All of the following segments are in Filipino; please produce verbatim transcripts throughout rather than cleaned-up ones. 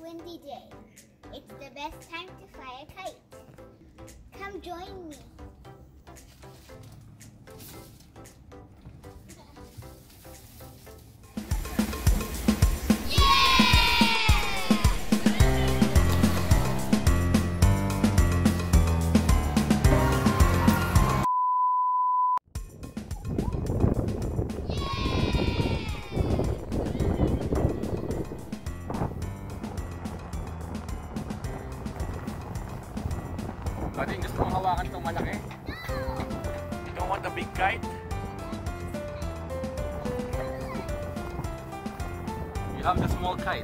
windy day. It's the best time to fly a kite. Come join me. Dane'S, gusto mong hawakan itong malaki? You don't want the big kite? You have the small kite.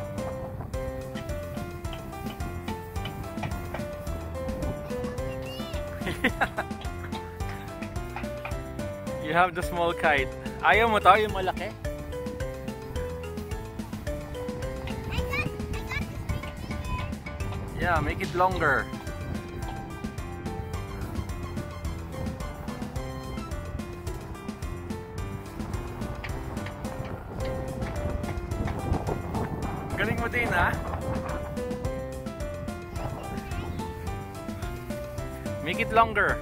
You have the small kite. Ayaw mo to, yung malaki? Yeah, make it longer. Galing mo din, ha? Make it longer.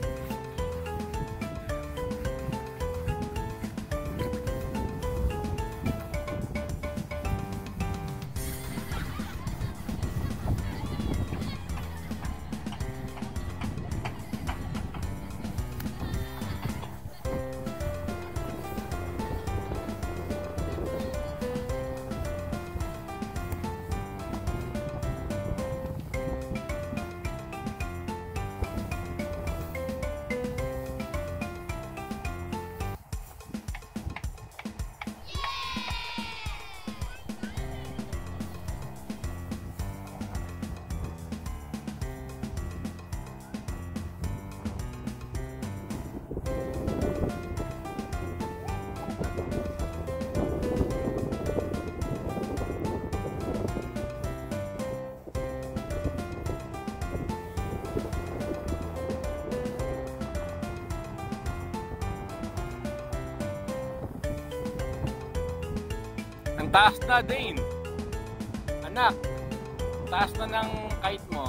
Ang taas na, Dane. Anak, taas na ng kite mo.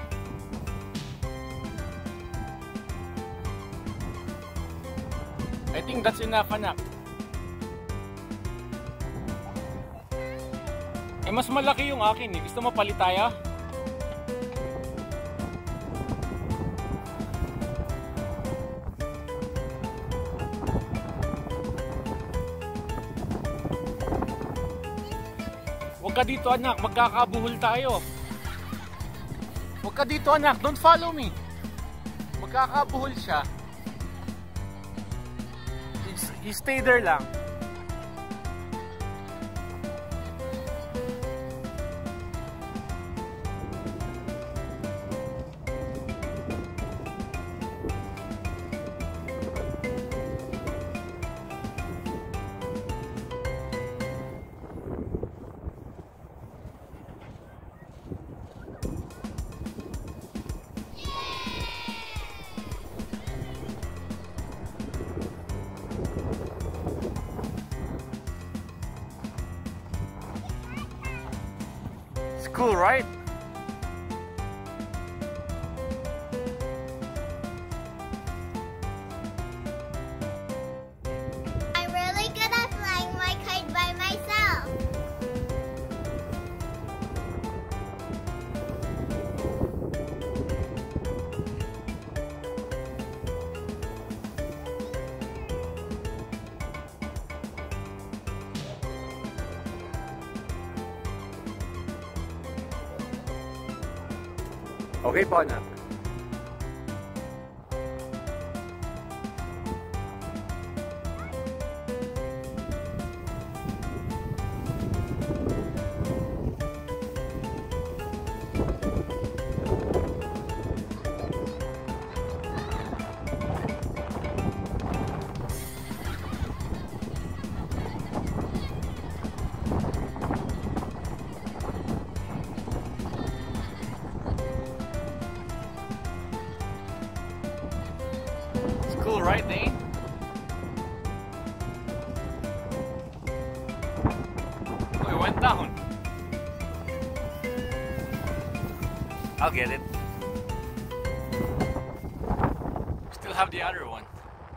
I think that's enough, anak. Eh, mas malaki yung akin eh. Gusto mo palit tayo? Huwag ka dito, anak, magkakabuhol tayo. Huwag ka dito, anak, don't follow me. Magkakabuhol siya. You stay there lang. Cool, right? I'm really good at flying my kite by myself. Okay po, anak. Cool, right, Dane? Oh, it went down. I'll get it. Still have the other one.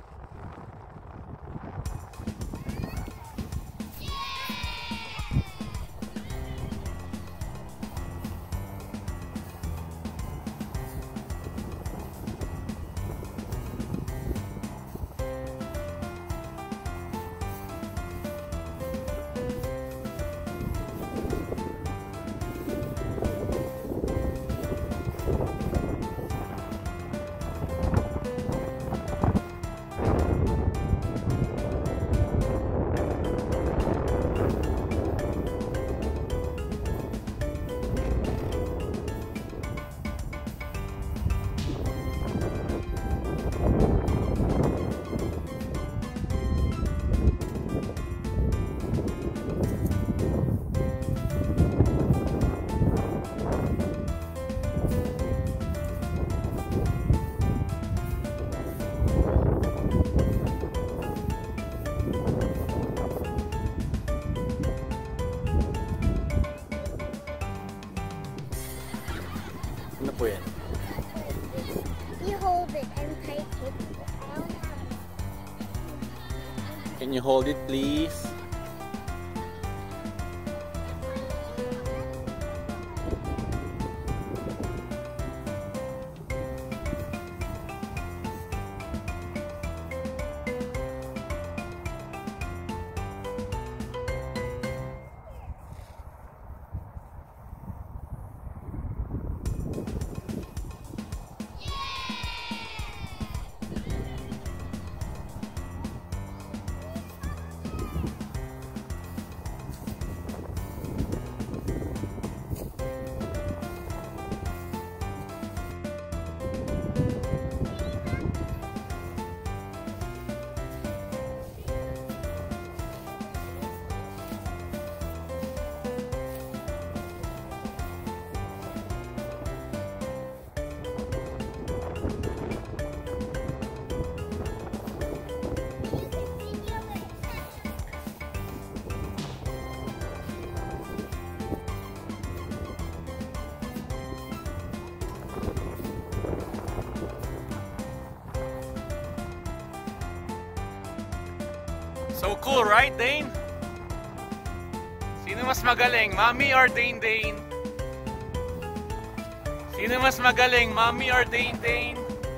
Ano po yan? You hold it and take it. I don't have it. Can you hold it, please? So cool, right, Dane? Sino mas magaling, Mommy or Dane Dane? Sino mas magaling, Mommy or Dane Dane?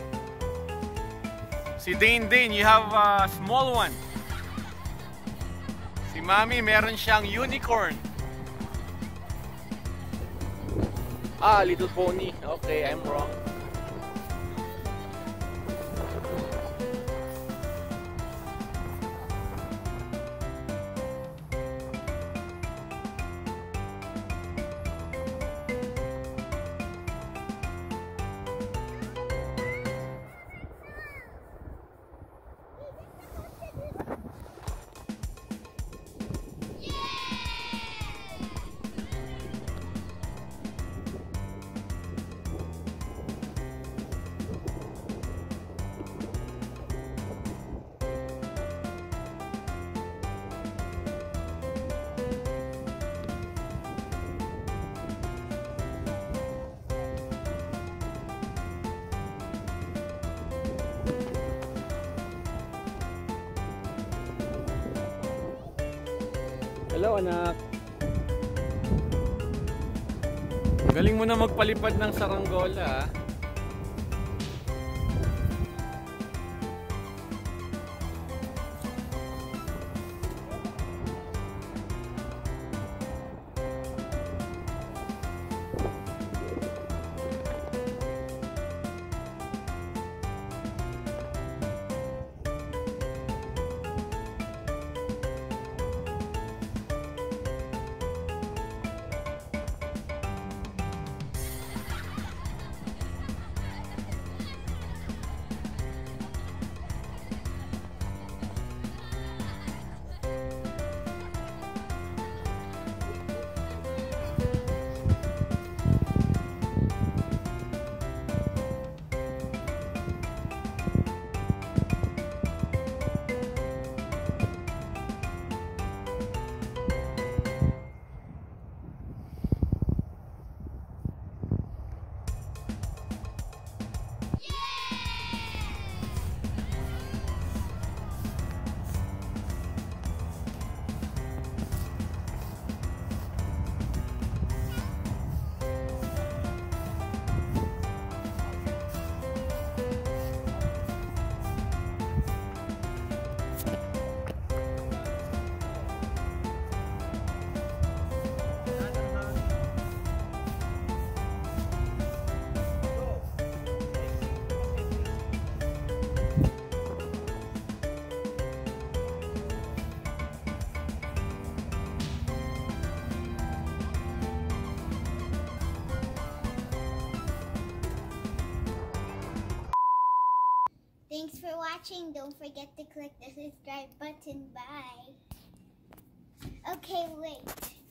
Si Dane Dane, you have a small one. Si Mommy, meron siyang unicorn. Ah, Little Pony. Okay, I'm wrong. Hello, anak. Galing mo na magpalipad ng saranggola, ah. watching. Don't forget to click the subscribe button. Bye. Okay, wait.